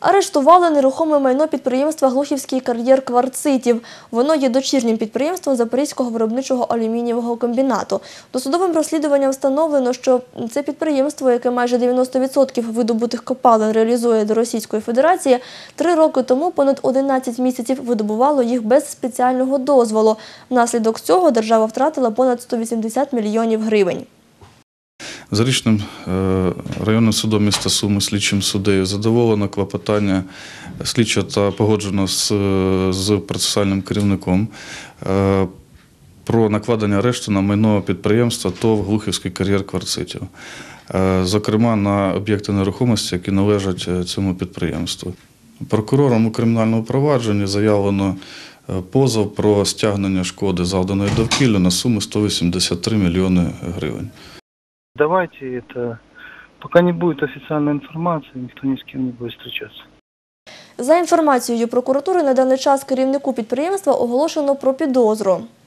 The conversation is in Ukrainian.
Арештували нерухоме майно підприємства «Глухівський кар'єр кварцитів». Воно є дочірнім підприємством Запорізького виробничого алюмінієвого комбінату. Досудовим розслідуванням встановлено, що це підприємство, яке майже 90% видобутих копалин реалізує до Російської Федерації, 3 роки тому понад 11 місяців видобувало їх без спеціального дозволу. Внаслідок цього держава втратила понад 180 мільйонів гривень. Зарічним районним судом міста Суми слідчим суддею задоволено клопотання слідчого та погоджено з процесуальним керівником про накладення арешту на майно підприємства ТОВ «Глухівський кар'єр кварцитів», зокрема на об'єкти нерухомості, які належать цьому підприємству. Прокурором у кримінальному провадженні заявлено позов про стягнення шкоди, завданої довкіллю, на суму 183 мільйони гривень. Давайте это, пока не будет официальной информации, никто ни с кем не будет встречаться. За інформацією прокуратури, на даний час керівнику підприємства оголошено про підозру.